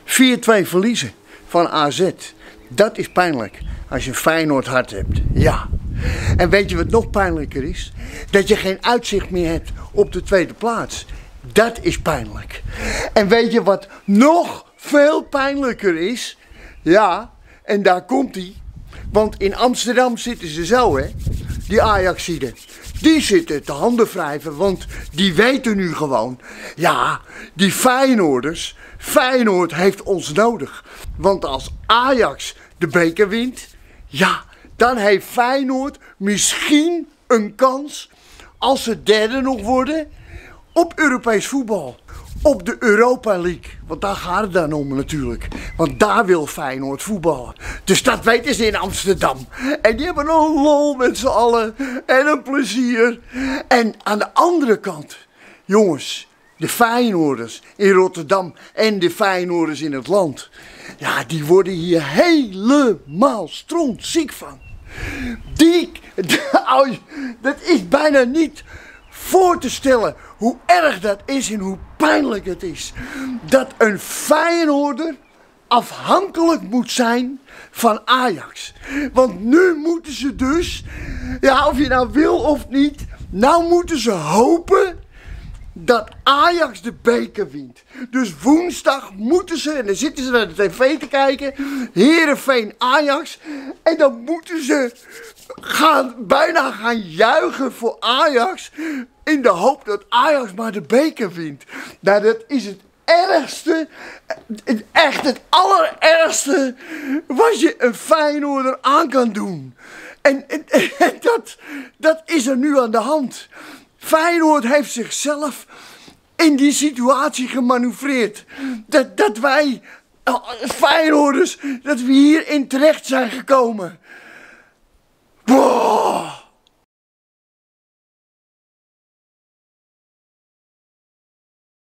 4-2 verliezen van AZ. Dat is pijnlijk als je een Feyenoord hart hebt. Ja. En weet je wat nog pijnlijker is? Dat je geen uitzicht meer hebt op de tweede plaats. Dat is pijnlijk. En weet je wat nog veel pijnlijker is? Ja, en daar komt hij. Want in Amsterdam zitten ze zo, hè. Die Ajaxiden. Die zitten te handen wrijven, want die weten nu gewoon. Ja, die Feyenoorders. Feyenoord heeft ons nodig. Want als Ajax de beker wint, ja, dan heeft Feyenoord misschien een kans, als ze derde nog worden, op Europees voetbal. Op de Europa League. Want daar gaat het dan om natuurlijk. Want daar wil Feyenoord voetballen. Dus dat weten ze in Amsterdam. En die hebben een lol met z'n allen. En een plezier. En aan de andere kant, jongens, de Feyenoorders in Rotterdam en de Feyenoorders in het land. Ja, die worden hier helemaal strontziek van. Dat is bijna niet voor te stellen hoe erg dat is en hoe pijnlijk het is. Dat een Feyenoorder afhankelijk moet zijn van Ajax. Want nu moeten ze dus, ja, of je nou wil of niet, nou moeten ze hopen dat Ajax de beker wint. Dus woensdag moeten ze, en dan zitten ze naar de tv te kijken, Heerenveen Ajax, en dan moeten ze bijna gaan juichen voor Ajax, in de hoop dat Ajax maar de beker wint. Nou, dat is het ergste, echt het allerergste wat je een Feyenoorder aan kan doen. En dat is er nu aan de hand. Feyenoord heeft zichzelf in die situatie gemanoeuvreerd. Dat wij, Feyenoorders, dat we hierin terecht zijn gekomen.